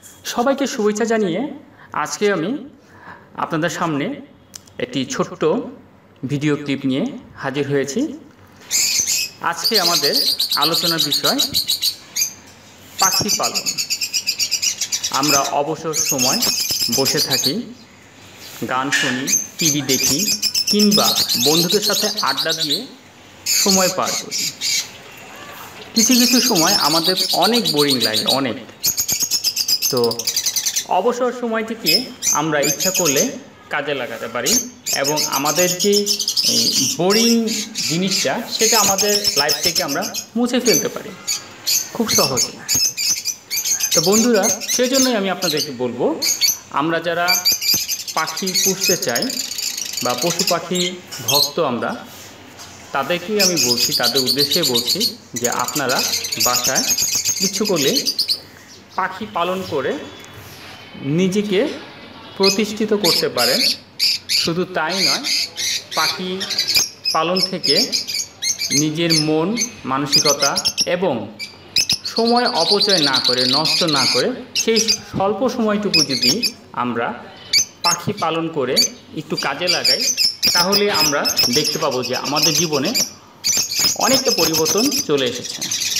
সবাইকে শুভেচ্ছা জানিয়ে আজকে আমি আপনাদের সামনে একটি ছোট্ট ভিডিও ক্লিপ নিয়ে হাজির হয়েছি। আজকে আমাদের আলোচনার বিষয় পাখি পালন। আমরা অবসর সময় বসে থাকি, গান শুনি, টিভি দেখি কিংবা বন্ধুদের সাথে আড্ডা দিয়ে সময় পার করি। কিছু কিছু সময় আমাদের অনেক বোরিং লাগে, অনেক। তো অবসর সময়টিকে আমরা ইচ্ছা করলে কাজে লাগাতে পারি এবং আমাদের যে বোরিং জিনিসটা সেটা আমাদের লাইফ থেকে আমরা মুছে ফেলতে পারি খুব সহজে। তো বন্ধুরা, সেজন্যই আমি আপনাদেরকে বলবো, আমরা যারা পাখি পুষতে চাই বা পশু পাখি ভক্ত আমরা, তাদেরকেই আমি বলছি, তাদের উদ্দেশ্যে বলছি যে আপনারা বাসায় ইচ্ছে করলে পাখি পালন করে নিজেকে প্রতিষ্ঠিত করতে পারেন। শুধু তাই নয়, পাখি পালন থেকে নিজের মন মানসিকতা এবং সময় অপচয় না করে, নষ্ট না করে, সেই স্বল্প সময়টুকু যদি আমরা পাখি পালন করে একটু কাজে লাগাই, তাহলে আমরা দেখতে পাবো যে আমাদের জীবনে অনেকটা পরিবর্তন চলে এসেছে।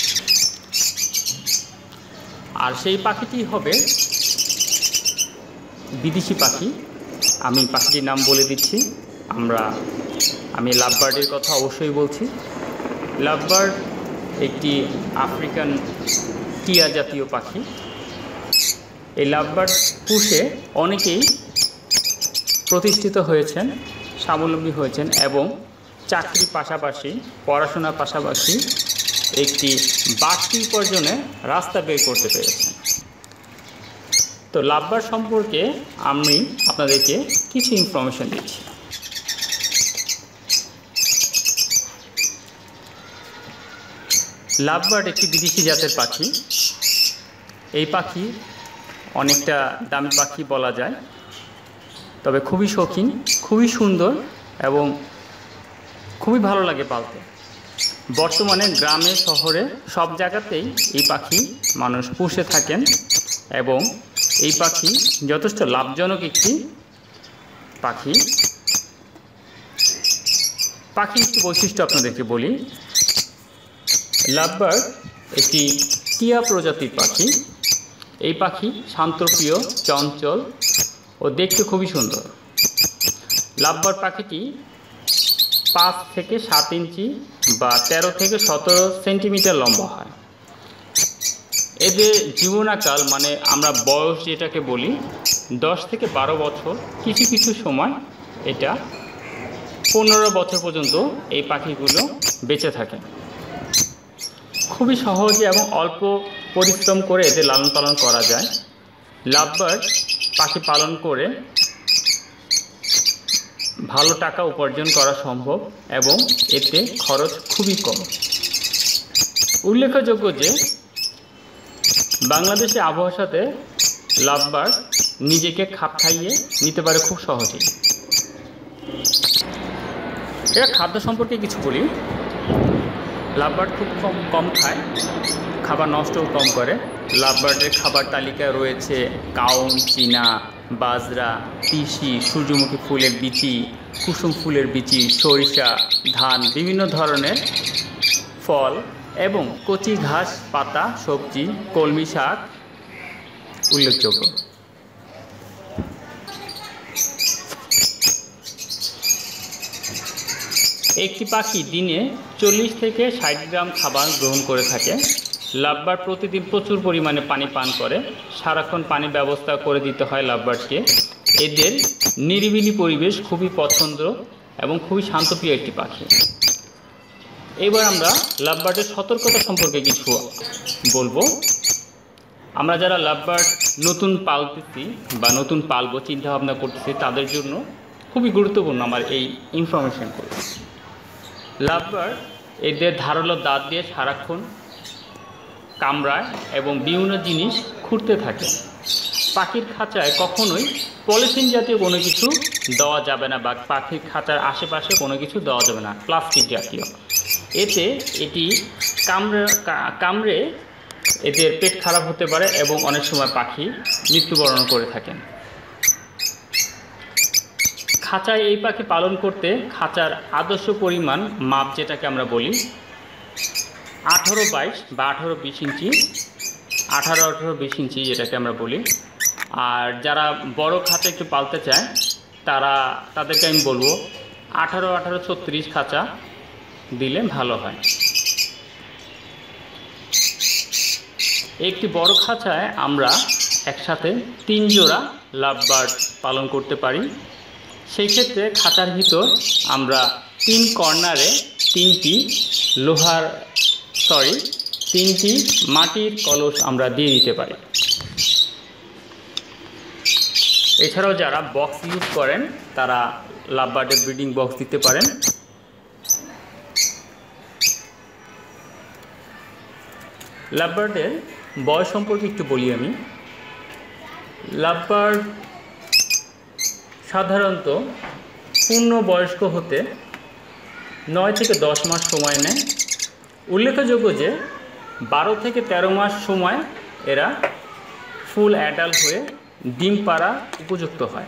আর সেই পাখিটি হবে বিদেশি পাখি। আমি পাখিটির নাম বলে দিচ্ছি। আমি লাভবার্ডের কথা অবশ্যই বলছি। লাভবার্ড একটি আফ্রিকান টিয়া জাতীয় পাখি। এই লাভবার্ড পুষে অনেকেই প্রতিষ্ঠিত হয়েছেন, স্বাবলম্বী হয়েছেন এবং চাকরির পাশাপাশি, পড়াশোনার পাশাপাশি একটি বাড়তি উপার্জনের রাস্তা বের করতে পেরেছেন। তো লাভবার্ড সম্পর্কে আমি আপনাদেরকে কিছু ইনফরমেশন দিচ্ছি। লাভবার্ড একটি বিদেশি জাতের পাখি। এই পাখি অনেকটা দামি পাখি বলা যায়, তবে খুবই শৌখিন, খুবই সুন্দর এবং খুবই ভালো লাগে পালতে। বর্তমানে গ্রামে শহরে সব জায়গাতেই এই পাখি মানুষ পুষে থাকেন এবং এই পাখি যথেষ্ট লাভজনক একটি পাখি। পাখির একটি বৈশিষ্ট্য আপনাদেরকে বলি। লাভবার্ড একটি টিয়া প্রজাতির পাখি। এই পাখি শান্তপ্রিয়, চঞ্চল ও দেখতে খুবই সুন্দর। লাভবার্ড পাখিটি 5 থেকে 7 ইঞ্চি বা 13 থেকে 17 সেন্টিমিটার লম্বা হয়। এদের জীবনাকাল, মানে আমরা বয়স যেটাকে বলি, 10 থেকে 12 বছর, কিছু কিছু সময় এটা 15 বছর পর্যন্ত এই পাখিগুলো বেঁচে থাকে। খুবই সহজে এবং অল্প পরিশ্রম করে এদের লালন পালন করা যায়। লাভবার্ড পাখি পালন করে ভালো টাকা উপার্জন করা সম্ভব এবং এতে খরচ খুবই কম। উল্লেখযোগ্য যে বাংলাদেশে আবহাওয়ার সাথে লাভবার্ড নিজেকে খাপ খাইয়ে নিতে পারে খুব সহজেই। এরা খাদ্য সম্পর্কে কিছু বলি। লাভবার্ড খুব কম খায়, খাবার নষ্টও কম করে। লাভবার্ডের খাবার তালিকায় রয়েছে কাউন, চীনা, বাজরা, তিসি, সূর্যমুখী ফুলের বিচি, কুসুম ফুলের বিচি, সরিষা, ধান, বিভিন্ন ধরনের ফল এবং কচি ঘাস, পাতা, সবজি, কলমি শাক উল্লেখযোগ্য। একটি পাখি দিনে 40 থেকে 60 গ্রাম খাবার গ্রহণ করে থাকে। লাভবার্ড প্রতিদিন প্রচুর পরিমাণে পানি পান করে। সারাক্ষণ পানি ব্যবস্থা করে দিতে হয় লাভবার্ডকে। এদের নিরিবিলি পরিবেশ খুবই পছন্দ এবং খুবই শান্তপ্রিয় একটি পাখি। এবার আমরা লাভবার্ডের সতর্কতা সম্পর্কে কিছু বলবো। আমরা যারা লাভবার্ড নতুন পালতেছি বা নতুন পালবো চিন্তা ভাবনা করতেছি, তাদের জন্য খুবই গুরুত্বপূর্ণ আমার এই ইনফরমেশনগুলো। লাভবার্ড এদের ধারালো দাঁত দিয়ে সারাক্ষণ কামড়ায় এবং বিভিন্ন জিনিস খুঁড়তে থাকে। পাখির খাঁচায় কখনোই পলিথিন জাতীয় কোনো কিছু দেওয়া যাবে না বা পাখির খাঁচার আশেপাশে কোনো কিছু দেওয়া যাবে না, প্লাস্টিক জাতীয়। এতে এটি কামড়ে এদের পেট খারাপ হতে পারে এবং অনেক সময় পাখি মৃত্যুবরণ করে থাকেন। খাঁচায় এই পাখি পালন করতে খাঁচার আদর্শ পরিমাণ মাপ যেটাকে আমরা বলি 18-22 বা 18-20 ইঞ্চি, 18-20 ইঞ্চি যেটাকে আমরা বলি। আর যারা বড় খাঁচা একটু পালতে চায় তাদেরকে আমি বলবো 18-36 খাঁচা দিলে ভালো হয়। একটি বড় খাঁচায় আমরা একসাথে 3 জোড়া লাভ বার্ড পালন করতে পারি। সেই ক্ষেত্রে খাঁচার ভিতর আমরা 3 কর্নারে 3টি মাটির কলস আমরা দিয়ে দিতে পারি। এছাড়াও যারা বক্স ইউজ করেন তারা লাভ বার্ডের ব্রিডিং বক্স দিতে পারেন। লাভ বার্ডের বয়স সম্পর্কে একটু বলি আমি। লাভ বার্ড সাধারণত পূর্ণবয়স্ক হতে 9 থেকে 10 মাস সময় নেয়। উল্লেখযোগ্য যে 12 থেকে 13 মাস সময় এরা ফুল অ্যাডাল্ট হয়ে ডিম পাড়া উপযুক্ত হয়।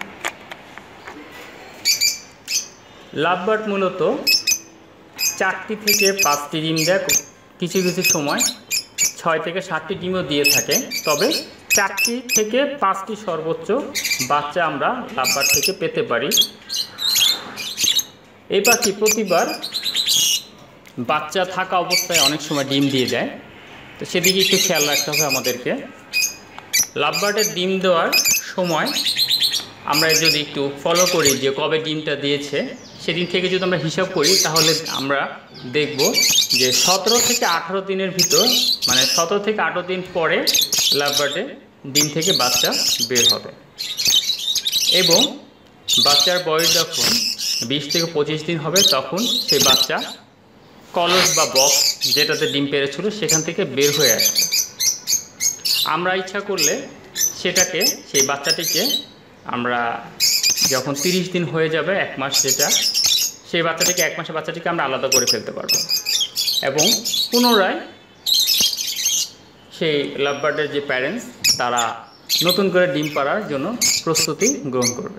লাভ বার্ড মূলত 4টি থেকে 5টি ডিম দেয়, কিছু কিছু সময় 6 থেকে 7টি ডিমও দিয়ে থাকে। তবে 4টি থেকে 5টি সর্বোচ্চ বাচ্চা আমরা লাভ বার্ড থেকে পেতে পারি। এই পাখি প্রতিবার বাচ্চা থাকা অবস্থায় অনেক সময় ডিম দিয়ে দেয়, তো সেদিকে একটু খেয়াল রাখতে হবে আমাদেরকে। লাভ বার্ডের ডিম দেওয়ার সময় আমরা যদি একটু ফলো করি যে কবে ডিমটা দিয়েছে, সেদিন থেকে যদি আমরা হিসাব করি তাহলে আমরা দেখব যে 17 থেকে 18 দিনের ভিতর, মানে 17 থেকে 18 দিন পরে লাভ বার্ডে ডিম থেকে বাচ্চা বের হবে। এবং বাচ্চার বয়স যখন 20 থেকে 25 দিন হবে তখন সেই বাচ্চা কলস বা বক্স যেটাতে ডিম পেড়েছিল সেখান থেকে বের হয়ে আসবে। আমরা ইচ্ছা করলে সেই বাচ্চাটিকে আমরা যখন 30 দিন হয়ে যাবে, 1 মাস, সেই বাচ্চাটিকে 1 মাসের বাচ্চাটিকে আমরা আলাদা করে ফেলতে পারবো এবং পুনরায় সেই লাভ বার্ডের যে প্যারেন্টস তারা নতুন করে ডিম পাড়ার জন্য প্রস্তুতি গ্রহণ করবে।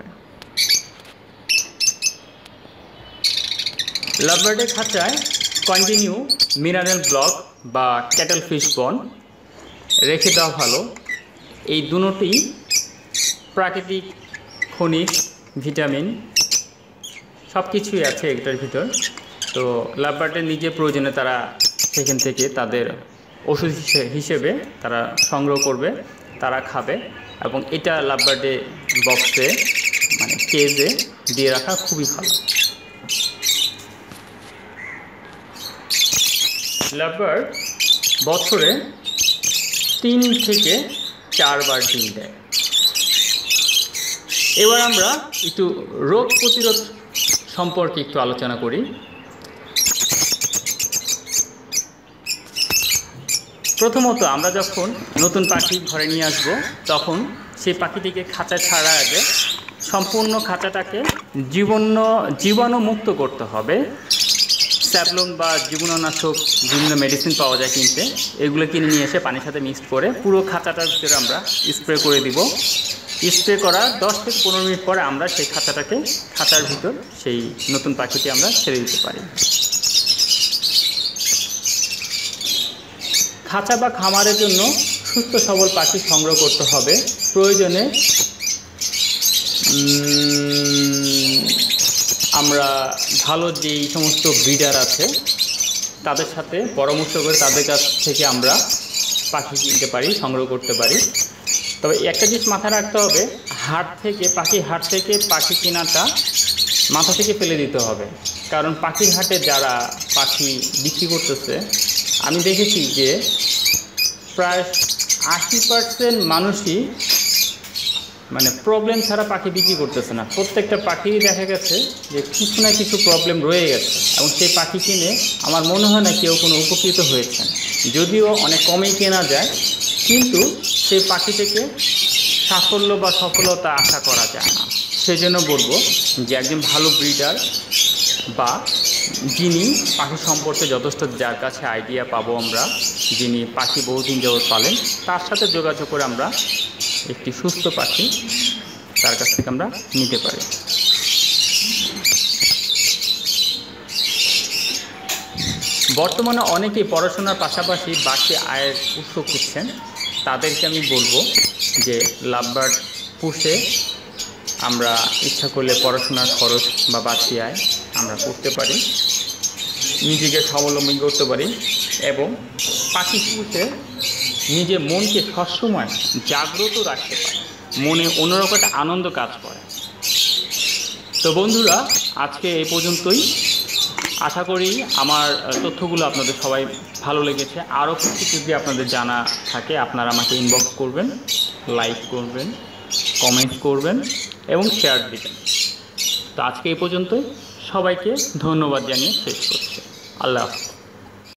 লাভ বার্ডের খাঁচায় কন্টিনিউ মিনারেল ব্লক বা ক্যাটেল ফিশ বন্ড রেখে দেওয়া ভালো। এই দুটোই প্রাকৃতিক খনিজ, ভিটামিন সব কিছুই আছে এটার ভিতর। তো লাভ বার্ডের নিজের প্রয়োজনে তারা সেখান থেকে তাদের ওষুধ হিসেবে তারা সংগ্রহ করবে, তারা খাবে। এবং এটা লাভ বার্ডে বক্সে মানে কেজে দিয়ে রাখা খুবই ভালো। লাভ বার্ড বছরে 3 থেকে 4 বার ডিম দেয়। এবার আমরা একটু রোগ প্রতিরোধ সম্পর্কে একটু আলোচনা করি। প্রথমত আমরা যখন নতুন পাখি ঘরে নিয়ে আসব তখন সেই পাখিটিকে খাঁচা ছাড়ার আগে সম্পূর্ণ খাঁচাটাকে জীবাণুমুক্ত করতে হবে। স্যাভলন বা জীবাণুনাশক বিভিন্ন মেডিসিন পাওয়া যায় কিনতে, এগুলো কিনে নিয়ে এসে পানির সাথে মিক্সড করে পুরো খাঁচাটার ভিতরে আমরা স্প্রে করে দিব। স্প্রে করার 10 থেকে 15 মিনিট পরে আমরা সেই খাঁচার ভিতর সেই নতুন পাখিটি আমরা ছেড়ে দিতে পারি। খাঁচা বা খামারের জন্য সুস্থ সবল পাখি সংগ্রহ করতে হবে। প্রয়োজনে আমরা ভালো যেই সমস্ত ব্রিডার আছে তাদের সাথে পরামর্শ করে তাদের কাছ থেকে আমরা পাখি কিনতে পারি, সংগ্রহ করতে পারি। তবে একটা জিনিস মাথায় রাখতে হবে, হাট থেকে পাখি কেনাটা মাথা থেকে ফেলে দিতে হবে। কারণ পাখির হাটে যারা পাখি বিক্রি করতেছে আমি দেখেছি যে প্রায় 80% মানুষই মানে প্রবলেম ছাড়া পাখি বিক্রি করতেছে না। প্রত্যেকটা পাখি দেখা গেছে যে কিছু না কিছু প্রবলেম রয়ে গেছে এবং সেই পাখি কিনে আমার মনে হয় না কেউ কোনো উপকৃত হয়েছেন। যদিও অনেক কমেই কেনা যায়, কিন্তু সেই পাখি থেকে সাফল্য বা সফলতা আশা করা যায় না। সেই জন্য বলবো যে একজন ভালো ব্রিডার বা যিনি পাখি সম্পর্কে যথেষ্ট, যার কাছে আইডিয়া পাবো আমরা, যিনি পাখি বহুদিন যাবৎ পালেন, তার সাথে যোগাযোগ করে আমরা একটি সুস্থ পাখি তার কাছ থেকে আমরা নিতে পারি। বর্তমানে অনেকেই পড়াশোনার পাশাপাশি বাড়তি আয়ের উৎস খুঁজছেন। তাদেরকে আমি বলবো যে লাভবার্ড পুষে আমরা ইচ্ছা করলে পড়াশোনার খরচ বা বাড়তি আয় আমরা করতে পারি, নিজেকে স্বাবলম্বী করতে পারি এবং পাখি পুষে নিজের মনকে সবসময় জাগ্রত রাখতে পারে, মনে অন্যরকম একটা আনন্দ কাজ করে। তো বন্ধুরা, আজকে এই পর্যন্তই। আশা করি আমার তথ্যগুলো আপনাদের সবাই ভালো লেগেছে। আরও কিছু যদি আপনাদের জানা থাকে আপনারা আমাকে ইনবক্স করবেন, লাইক করবেন, কমেন্ট করবেন এবং শেয়ার দিবেন। তো আজকে এই পর্যন্তই। সবাইকে ধন্যবাদ জানিয়ে শেষ করছি। আল্লাহ হাফেজ।